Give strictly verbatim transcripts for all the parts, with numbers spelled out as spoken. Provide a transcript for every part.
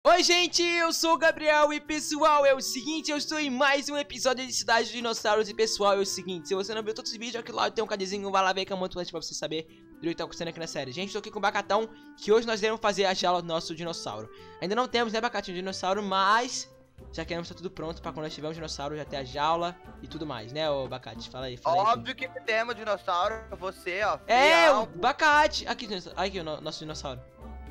Oi gente, eu sou o Gabriel e pessoal, é o seguinte, eu estou em mais um episódio de Cidade dos Dinossauros. E pessoal, é o seguinte, se você não viu todos os vídeos, aqui lá tem um cadezinho, vai lá ver que é muito antes pra você saber do que tá acontecendo aqui na série. Gente, estou aqui com o Bacatão, que hoje nós iremos fazer a jaula do nosso dinossauro. Ainda não temos, né, Bacatinho, de dinossauro, mas já queremos estar tudo pronto pra quando nós tivermos um dinossauro já ter a jaula e tudo mais, né, ô Bacate? Fala aí, fala aí. Óbvio que temos dinossauro, você, ó. É, fiel. o Bacate! Aqui, aqui o no- nosso dinossauro.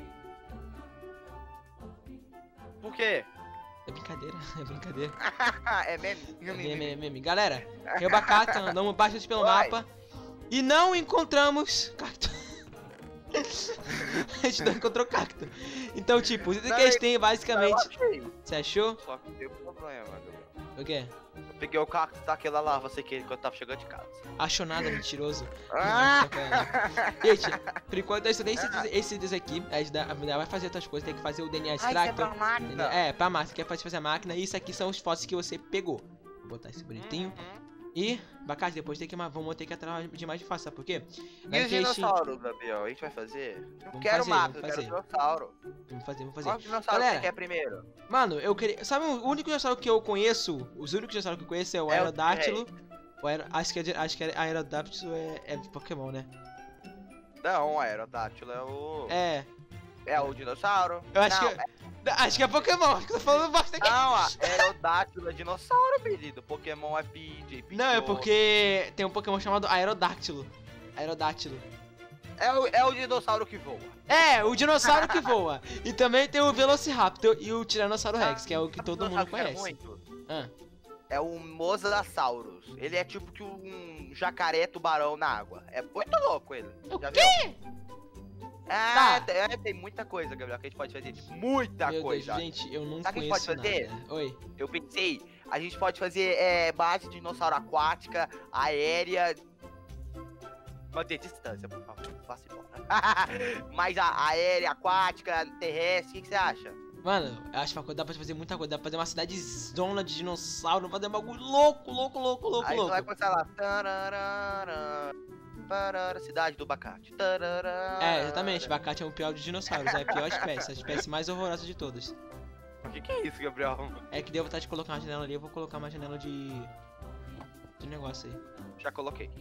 Por quê? É brincadeira, é brincadeira. é meme? É meme, é meme. Galera, eu e o Bacata andamos bastante pelo Vai. mapa e não encontramos cacto. A gente não encontrou cacto. Então, tipo, o que eles têm basicamente. Você achou? Só que tem um problema, Gabriel. O quê? Eu peguei o cacto daquela lá, você que quando tava chegando de casa. Achou nada, mentiroso. Ah! Gente, por enquanto eu estudei esses, esses aqui. A gente dá- vai fazer outras coisas, tem que fazer o D N A Ai, extractor. isso é pra máquina. É, pra máquina, quer fazer a máquina. E isso aqui são os fósseis que você pegou. Vou botar esse bonitinho. Uhum. E, Bacate, depois tem que, vamos ter que atrás de mais de fácil, sabe por quê? E Vai os que a gente- dinossauros, Gabriel? A gente vai fazer? Não Vamos quero fazer, mapa, eu vamos quero fazer. dinossauro. Vamos fazer, vamos fazer. Qual dinossauro Galera, você quer primeiro? Mano, eu queria. Sabe o único dinossauro que eu conheço? Os únicos dinossauros que eu conheço é o É o Aerodactylo. O aero, acho que é, de- acho que é Aerodactylo é, é de Pokémon, né? Não, o Aerodactylo é o... É. É o dinossauro. Eu acho não, que. Acho que é Pokémon, acho que eu tô falando bosta aqui. Não, a Aerodactylo é dinossauro, querido. Pokémon é P J. Não, é porque tem um Pokémon chamado Aerodactylo. Aerodactylo. É o, é o dinossauro que voa. É, o dinossauro que voa. E também tem o Velociraptor e o Tiranossauro Rex, que é o que Sabe todo mundo dinossauro que é conhece. muito? Ah, É o Mosasaurus. Ele é tipo que um jacaré tubarão na água. É muito louco ele. O Já quê? viu? É, Tá. tem- é, tem muita coisa, Gabriel, que a gente pode fazer. Tipo, muita meu coisa. Deus, gente, eu não Sabe o que conheço pode fazer? nada. Oi. Eu pensei, a gente pode fazer é, base de dinossauro aquática, aérea. Manter distância, por favor. Faça embora. Mas a aérea, aquática, terrestre, o que, que você acha? Mano, eu acho que dá pra fazer muita coisa. Dá pra fazer uma cidade zona de dinossauro, fazer um bagulho louco, louco, louco, louco, Aí você louco. vai começar lá. Tararara, tarara, cidade do abacate. Tararara. É, exatamente, abacate é o pior dos dinossauros, é a pior espécie, a espécie mais horrorosa de todas. O que, que é isso, Gabriel? É que deu vontade de colocar uma janela ali, eu vou colocar uma janela de. de negócio aí. Já coloquei.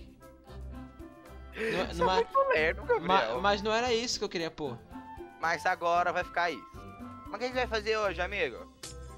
Não- Isso numa- é muito lerdo, Ma- Gabriel. mas não era isso que eu queria pôr. Mas agora vai ficar isso. Mas o que a gente vai fazer hoje, amigo?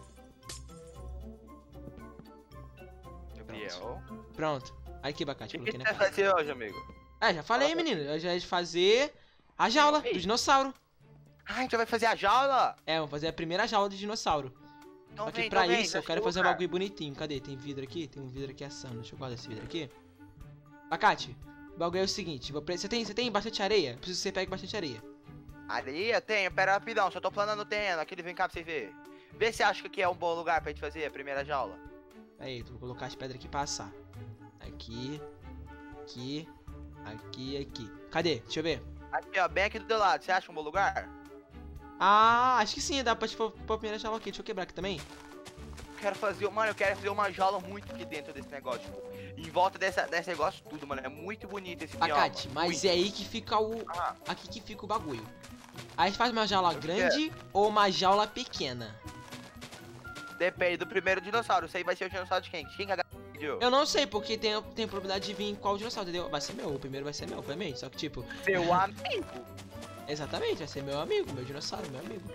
Gabriel. Pronto. Aí aqui, abacate, O que, que coloquei a na gente vai cara. fazer hoje, amigo? É, já falei, menino. Eu já ia fazer a jaula Ei. do dinossauro. Ah, a gente vai fazer a jaula? É, vamos fazer a primeira jaula do dinossauro. Então Só que vem, pra então vem, isso eu deixa quero fazer um colocar. bagulho bonitinho. Cadê? Tem vidro aqui? Tem um vidro aqui assando. Deixa eu guardar esse vidro aqui. Abacate, o bagulho é o seguinte. vou pre- Você tem, você tem bastante areia? Preciso que você pegue bastante areia. Areia? Tenho, pera rapidão, só tô planando o terreno. Aquele vem cá pra você ver. Vê se acha que aqui é um bom lugar pra gente fazer a primeira jaula. Aí, vou colocar as pedras aqui pra assar. Aqui, aqui, aqui, aqui. Cadê? Deixa eu ver. Aqui, ó, bem aqui do teu lado. Você acha um bom lugar? Ah, acho que sim, dá pra tipo, pôr a primeira jaula aqui. Deixa eu quebrar aqui também. Quero fazer, mano, eu quero fazer uma jaula muito aqui dentro desse negócio, tipo, em volta dessa, desse negócio tudo, mano, é muito bonito esse bioma. Abacate, mas muito. é aí que fica o... Ah, Aqui que fica o bagulho. Aí a gente faz uma jaula Eu grande ou uma jaula pequena? depende do primeiro dinossauro, isso aí vai ser o dinossauro de quem? De quem que a galera pediu? Eu não sei, porque tem, tem a probabilidade de vir qual dinossauro, entendeu? Vai ser meu, o primeiro vai ser meu, obviamente. Só que tipo, Seu amigo. exatamente, vai ser meu amigo, meu dinossauro, meu amigo.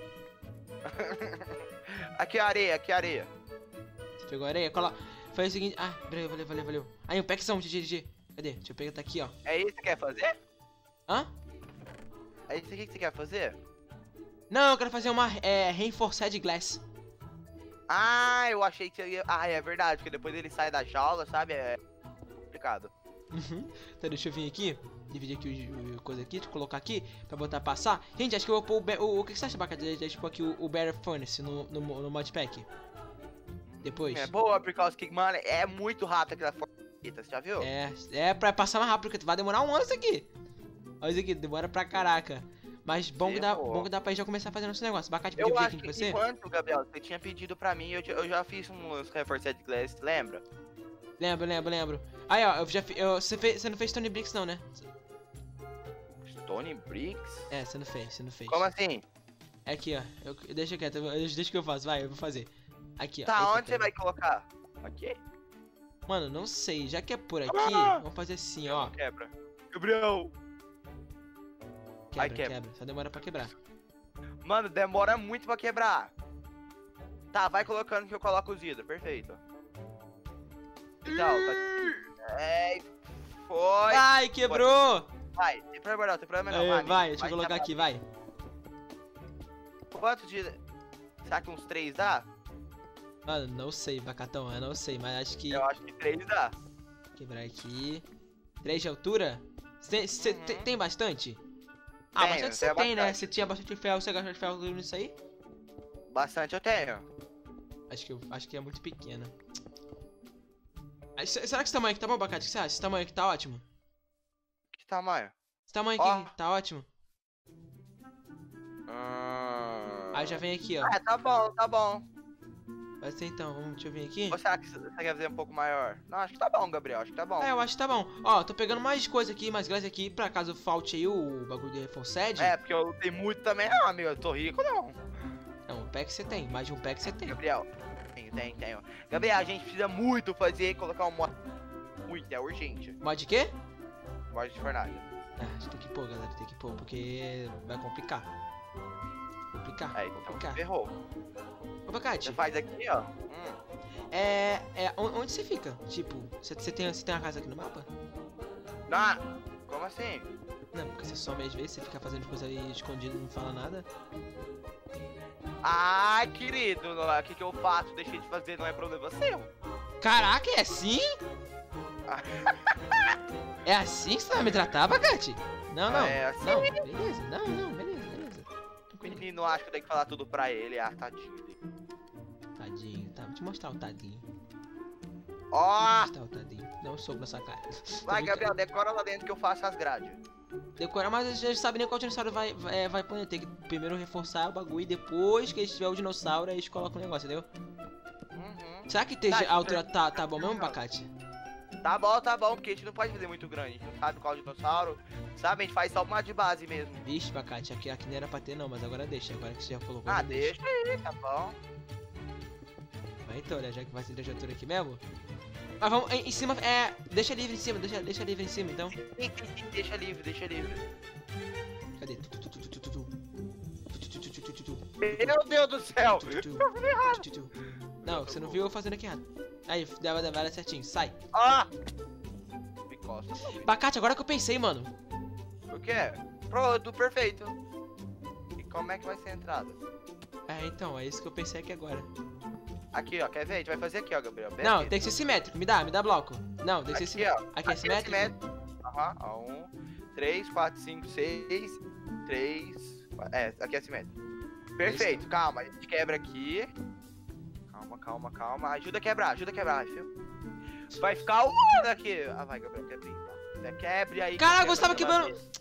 Aqui a areia, aqui a areia. Você pegou a areia? Cola. Faz o seguinte. Ah, valeu, valeu, valeu, valeu. Aí, um packzão, G G, G G. Cadê? Deixa eu pegar, tá aqui, ó. É isso que você quer fazer? Hã? É isso aqui que você quer fazer? Não, eu quero fazer uma é, Reinforced Glass. Ah, eu achei que você ia... Ah, é verdade, porque depois ele sai da jaula, sabe? É complicado. Uhum. Então deixa eu vir aqui, dividir aqui o, o coisa aqui, deixa eu colocar aqui pra botar passar. Gente, acho que eu vou pôr o, Bear- o, o que você acha, Bacate? Deixa eu pôr aqui o, o Bear Furnace no, no, no modpack. Depois. É boa, por causa que, mano, é muito rápido aquela fornita, você já viu? É, é pra passar mais rápido, porque vai demorar um ano isso aqui. Olha isso aqui, demora pra caraca. Mas bom que, dá, Demorou. bom que dá pra já começar a fazer nosso negócio. Bacate Eu pediu acho aqui que com você? enquanto, Gabriel, você tinha pedido pra mim, eu, já- eu já fiz uns Reforced Glass, lembra? Lembro, lembro, lembro. Aí, ó, eu já fiz. Eu, você, fez, você não fez Stone Bricks, não, né? Stone Bricks? É, você não fez, você não fez. Como assim? É aqui, ó. Eu, deixa quieto, eu, deixa que eu faço, vai, eu vou fazer. Aqui, ó. Tá, Eita, onde você vai colocar? Aqui? Mano, não sei, já que é por aqui, Ah! vamos fazer assim, ó. Quebra. Gabriel! Quebra, Ai, quebra. quebra. Só demora pra quebrar. Mano, demora muito pra quebrar. Tá, vai colocando que eu coloco os vidros. Perfeito. Então, tá... É... Foi. Ai, quebrou! Vai, tem problema não, tem problema não. Aí, vai, deixa eu vai colocar quebrar. aqui, vai. Quantos de... Será que uns três dá? Mano, não sei, Bacatão, eu não sei, mas acho que... Eu acho que três dá. Quebrar aqui. três de altura? Cê, cê Uhum. tem, tem bastante? Ah, Tenho, bastante você tenho tem, né? bastante. Você tinha bastante ferro, você gastou de ferro tudo nisso aí? Bastante eu tenho. Acho que, eu, acho que é muito pequena. Ah, se- Será que esse tamanho aqui tá bom, Abacate? O que você acha? Esse tamanho aqui tá ótimo? Que tamanho? Esse tamanho Ó. aqui tá ótimo? Hum... Aí já vem aqui, ó. Ah, tá bom, tá bom. Vai ser então, vamos, deixa eu vir aqui. Ou será que você quer fazer um pouco maior? Não, acho que tá bom, Gabriel, acho que tá bom. É, eu acho que tá bom. Ó, tô pegando mais coisa aqui, mais glass aqui, pra caso falte aí o bagulho de reforçed. É, porque eu tenho muito também, não, amigo, eu tô rico não. É um pack você tem, mais de um pack você tem. Gabriel, tenho, tenho, tenho. Gabriel, a gente precisa muito fazer, colocar um mod... Muito, é urgente. Mod de quê? Mod de fornalha. É, a gente tem que pôr, galera, tem que pôr, porque vai complicar. Complicar, Aí, então, complicar. ferrou. Ô, Abacate, Você faz aqui, ó. Hum. é, é, on- onde você fica? Tipo, você você tem, você tem uma casa aqui no mapa? Não, como assim? Não, porque você some às vezes, você fica fazendo coisa aí escondida e não fala nada. Ai, querido, o que que eu faço? Deixei de fazer, não é problema seu. Caraca, é assim? É assim que você vai me tratar, Abacate? Não, não, É assim. não, beleza, não, não, beleza, beleza. O Tranquilo. menino acha que tem que falar tudo pra ele, ah, tadinho dele. Tadinho, tá, vou te mostrar o tadinho. Ó, Vou te mostrar o tadinho. Dá um soco na sua cara. Tô vai, brincando. Gabriel, decora lá dentro que eu faço as grades. Decorar, mas a gente sabe nem qual dinossauro vai, vai, é, vai pôr. Tem que primeiro reforçar o bagulho e depois que eles tiver o dinossauro, aí eles colocam o negócio, entendeu? Uhum. Será que esteja, Tá, a altura tá, tá bom mesmo, não. Abacate? Tá bom, tá bom, porque a gente não pode fazer muito grande. A gente não sabe qual dinossauro. Sabe, a gente faz só uma de base mesmo. Vixe, Abacate, aqui, aqui não era pra ter não, mas agora deixa. Agora que você já colocou, Ah, já deixa aí, tá bom. Mas então, né, já que vai ser de altura aqui mesmo. Mas vamos, em, em cima, é, deixa livre em cima, deixa, deixa livre em cima, então. Sim, sim, sim, deixa livre, deixa livre. Cadê? Tu, tu, tu, tu, tu, tu, tu. Tu, tu, tu, tu, tu, tu, tu. Meu Deus do céu! Tu, tu, tu. Tu, tu, tu. Não, você não viu eu fazendo aqui errado. Aí, dava, dava certinho, sai. Ah! Me costa. Abacate, agora que eu pensei, mano. O quê? Pronto, perfeito. E como é que vai ser a entrada? É, então, é isso que eu pensei aqui agora. Aqui, ó, quer ver? A gente vai fazer aqui, ó, Gabriel. Bem Não, aqui. tem que ser simétrico. Me dá, me dá bloco. Não, tem que Aqui, ser simétrico. ó. Aqui é simétrico? Aham, ó. Um, três, quatro, cinco, seis, três. quatro. É, aqui é simétrico. Perfeito, calma. A gente quebra aqui. Calma, calma, calma. Ajuda a quebrar, ajuda a quebrar, filho. Vai ficar um ano aqui. Ah, vai, Gabriel, quebre. Tá? Você quebre aí. Caraca, quebra você tava pela quebrando- vez.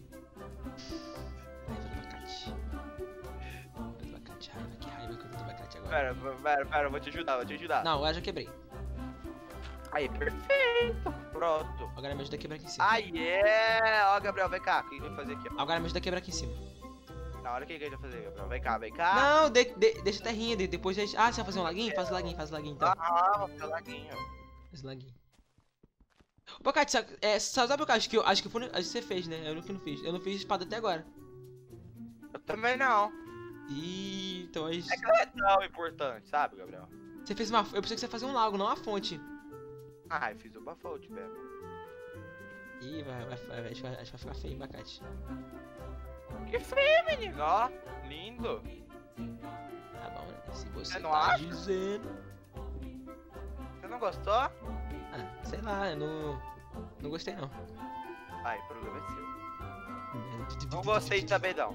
Raiva do abacate. Raiva do abacate, raiva, que raiva que eu tô do abacate agora. Pera, pera, pera, eu vou te ajudar, vou te ajudar. Não, eu já quebrei. Aí, perfeito. Pronto. Agora me ajuda a quebrar aqui em cima. Aí, é. Ó, Gabriel, vem cá. O que a gente vai fazer aqui, ó? Agora me ajuda a quebrar aqui em cima. Na hora que a gente vai fazer, Gabriel. Vem cá, vem cá. Não, de, de- deixa a terrinha, de- depois deixa... Ah, você vai fazer um laguinho? Faz o laguinho, faz o laguinho então. Ah, vou fazer o laguinho. Faz o laguinho. Ô, Abacate, sabe, é, sabe o que eu acho que eu acho que foi, acho que você fez, né? Eu que não fiz. Eu não fiz espada até agora. Eu também não. Ih, então aí... É que não é tão importante, sabe, Gabriel? Você fez uma... Eu pensei que você ia fazer um lago, não uma fonte. Ah, eu fiz o Bafold mesmo. Ih, vai, vai, vai, acho que vai, acho que vai ficar feio, Abacate. Que feio, menino. Ó, lindo. Tá bom, né? Se você Você não tá acha? dizendo... Você não gostou? Ah, sei lá, eu não... Não gostei, não. Ai, o problema é seu. Não gostei também, não.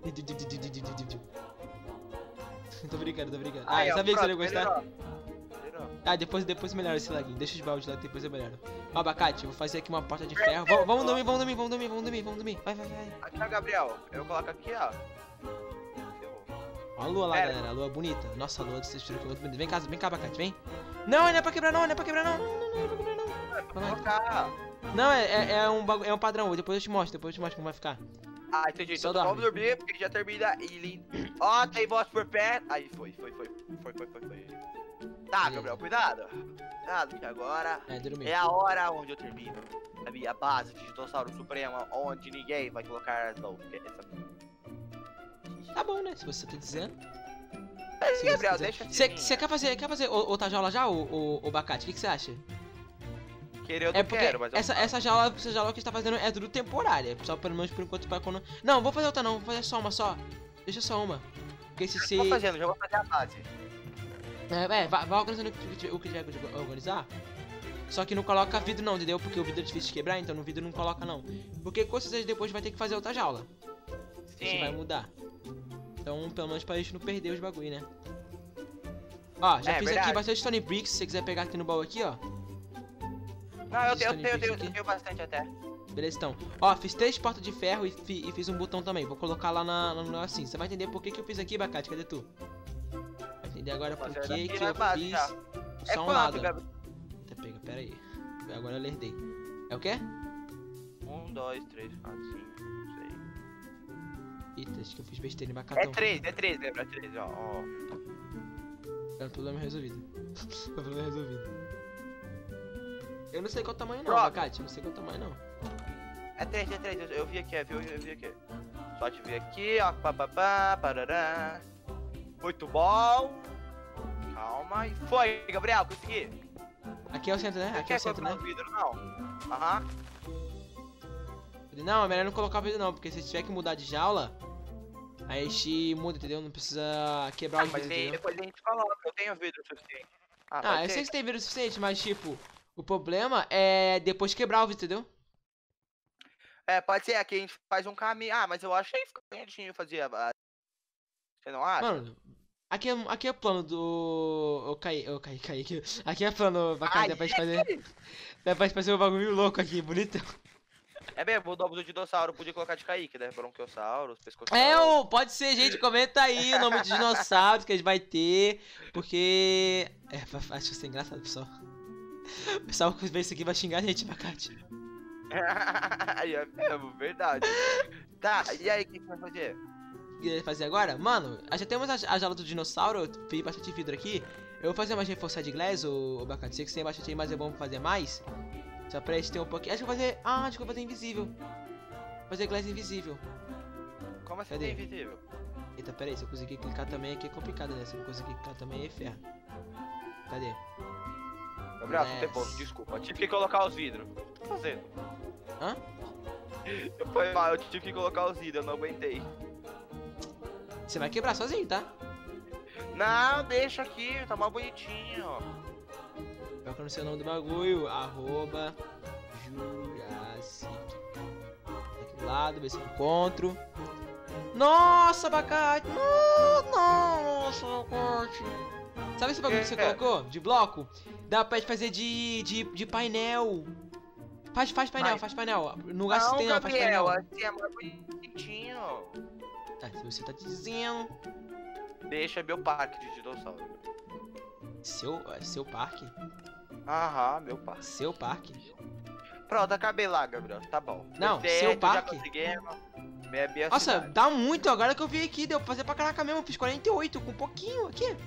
Tô brincando, tô brincando. Aí, Ah, eu ó, sabia que você não pronto, ia gostar. melhorou. Melhorou. Ah, depois, depois melhora esse laguinho. Deixa os baldes lá, depois eu melhoro. Ó, Abacate, eu vou fazer aqui uma porta de ferro. Vamos, vamos dormir, vamos dormir, vamos dormir, vamos dormir, vamos dormir. Vai, vai, vai. Aqui, ó, Gabriel. Eu coloco aqui, ó. Ó a lua lá, Pera. galera. A lua bonita. Nossa, a lua dessa estrutura aqui é muito bonita. Vem cá, vem cá, Abacate, vem. Não, não é pra quebrar, não, não é pra quebrar, não. Não, não, não, não é pra quebrar, não. Vou colocar. Não, é, é, é um, bagu- é um padrão. Depois eu te mostro, depois eu te mostro como vai ficar. Ah, entendi. Só Então dorme. vamos dormir, porque já termina e... Ó, tem voz por pé. Aí, foi, foi, foi. Foi, foi, foi, foi. Tá, Beleza. Gabriel, cuidado. Cuidado, que agora É, dormi. é a hora onde eu termino a minha base de Dinossauro Suprema, onde ninguém vai colocar as mãos. porque essa- Tá bom, né? Se você tá dizendo. Mas, Se Gabriel, você deixa assim. Você você quer fazer, quer fazer o- outra jaula já, o, o, o Bacate? O que que você acha? Querer eu não É porque quero, mas eu essa, faço. essa jaula, essa jaula que a gente tá fazendo é tudo temporária. Só pelo menos por enquanto pra quando. Não, vou fazer outra não, vou fazer só uma só. Deixa só uma. Porque se se. Tô fazendo, já vou fazer a base. É, é, vai, vai organizando o que, o que tiver que organizar. Só que não coloca vidro não, entendeu? Porque o vidro é difícil de quebrar, então no vidro não coloca não. Porque com certeza depois vai ter que fazer outra jaula. Isso vai Sim. mudar. Então, pelo menos pra gente não perder os bagulho, né? Ó, já É, fiz verdade. aqui bastante Stone Bricks, se você quiser pegar aqui no baú aqui, ó. Não, eu Fiz tenho, eu Stone tenho, eu Bricks tenho, aqui. eu tenho bastante até. Beleza, então. Ó, fiz três portas de ferro e, fi- e fiz um botão também. Vou colocar lá na, no negocinho. Você vai entender por que, que eu fiz aqui, Bacate. Cadê tu? Vai entender agora por Fazendo que, aqui que na eu base fiz já. só É um quanto, lado. Gabriel? Eita, pega, pera aí. Agora eu lerdei. É o quê? Um, dois, três, quatro, cinco, seis. Eita, acho que eu fiz besteira em É bacatão. três, é três, lembra? É três, ó. ó. É um problema resolvido. É um problema resolvido. Eu não sei qual tamanho não, Pronto. Bacate. Eu não sei qual tamanho não. É três, é três, eu, eu vi aqui, eu vi, eu vi aqui. Só te ver aqui, ó. Pá, pá, pá, parará. Muito bom. Calma e foi, Gabriel, consegui. Aqui é o centro, né? Você Aqui é quer o centro, colocar né? o vidro, não? Aham. Não, é melhor não colocar o vidro não, porque se tiver que mudar de jaula, aí a gente muda, entendeu? Não precisa quebrar Ah, os mas vidros, aí entendeu? depois a gente coloca, eu tenho vidro suficiente. Ah, Ah, pode eu ser. sei que você tem vidro suficiente, mas tipo, o problema é depois quebrar o vidro, entendeu? É, pode ser, aqui a gente faz um caminho. Ah, mas eu achei que ficou bonitinho fazer a base. Você não acha? Mano, aqui é, aqui é plano do... Eu caí, eu caí, caí aqui. Aqui é plano, Bacate, Ai, dá pra gente fazer... Dá pra gente fazer um bagulho louco aqui, bonito. É mesmo, o nome do dinossauro podia colocar de Kaique, né? Bronquiossauros, pescoço. É, ô, pode ser, gente, comenta aí o nome de dinossauros que a gente vai ter, porque... É, acho que vai ser engraçado, pessoal. O pessoal que vê isso aqui vai xingar a gente, Bacate. Aí é mesmo, verdade. Tá, e aí, o que que vai fazer? O que fazer agora? Mano, já temos a, a jaula do dinossauro, eu fiz bastante vidro aqui. Eu vou fazer mais reforçar de glass, o, o Bacate. Sei que você tem bastante aí, mas é bom fazer mais. Só pra gente ter um pouquinho... Acho que eu vou fazer... Ah, acho que eu vou fazer invisível. Vou fazer glass invisível. Como assim Cadê? tem invisível? Eita, pera aí, se eu conseguir clicar também aqui é complicado, né? Se eu conseguir clicar também é ferro. Cadê? Gabriel, não tem Glass. ponto, desculpa. Tive que colocar os vidros. O que eu tô fazendo? Hã? Foi mal, eu tive que colocar os vidros, eu não aguentei. Você vai quebrar sozinho, tá? Não, deixa aqui, tá mal bonitinho. Eu não sei o nome do bagulho. Arroba Jurassic. Aqui do lado, ver se eu encontro. Nossa, Abacate! No- Nossa, Abacate! Sabe esse bagulho que você É. colocou? De bloco? Dá pra gente fazer de, de, de painel. Faz, faz painel, Mas- faz painel. No lugar que Não, você tem, não, faz Gabriel, painel. assim é mais bonitinho. Tá, se você tá dizendo. Deixa meu parque de dinossauro. Seu, é seu parque? Aham, meu parque. Seu parque? Pronto, acabei lá, Gabriel. Tá bom. Não, Deu seu certo, parque? Já conseguimos. Minha, minha Nossa, cidade. dá muito agora que eu vi aqui. Deu pra fazer pra caraca mesmo. Eu fiz quarenta e oito com um pouquinho aqui.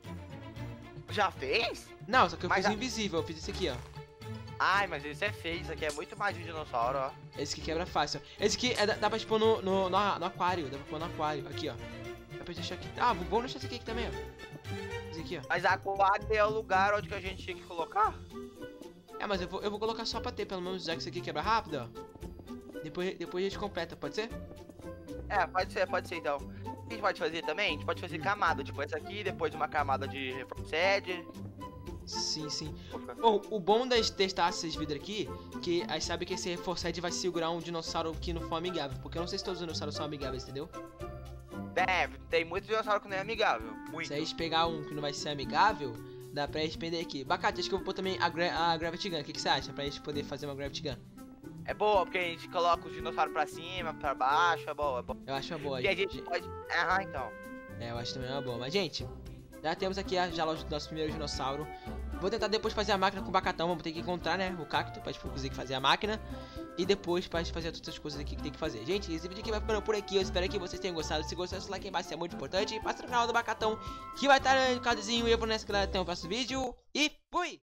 Já fez? Não, só que eu Mas fiz a- o invisível. Eu fiz esse aqui, ó. Ai, mas isso é feio. Isso aqui é muito mais de dinossauro, ó. Esse que quebra fácil. Esse aqui é, dá, dá pra pôr no, no, no, no aquário. Dá pra pôr no aquário. Aqui, ó. Dá pra deixar aqui. Ah, vamos deixar esse aqui, aqui também, ó. Esse aqui, ó. Mas aquário é o lugar onde que a gente tinha que colocar? É, mas eu vou, eu vou colocar só pra ter, pelo menos, já que esse aqui quebra rápido, ó. Depois, depois a gente completa, pode ser? É, pode ser, pode ser então. O que a gente pode fazer também? A gente pode fazer Hum. camada, tipo essa aqui, depois uma camada de reforçed. Sim, sim. Bom, o bom das testar esses vidros aqui, que aí sabe que esse reforçado vai segurar um dinossauro que não for amigável. Porque eu não sei se todos os dinossauros são amigáveis, entendeu? Deve, tem muito dinossauro que não é amigável. Muito. Se a gente pegar um que não vai ser amigável, dá pra gente prender aqui. Bacate, acho que eu vou pôr também a, gra a Gravity Gun. O que, que você acha? Pra gente poder fazer uma Gravity Gun. É boa, porque a gente coloca os dinossauros pra cima, pra baixo, é boa, é boa. Eu acho uma boa. E a gente pode... Aham, então. É, eu acho também uma boa. Mas, gente, já temos aqui a jaula do nosso primeiro dinossauro. Vou tentar depois fazer a máquina com o Bacatão. Vamos ter que encontrar, né, o cacto pra gente conseguir fazer a máquina. E depois pra gente fazer todas as coisas aqui que tem que fazer. Gente, esse vídeo aqui vai ficando por aqui. Eu espero que vocês tenham gostado. Se gostou, deixa o like aí embaixo, é muito importante. E passa no canal do Bacatão, que vai estar no cardzinho. E eu vou nessa, galera. Até o próximo vídeo. E fui!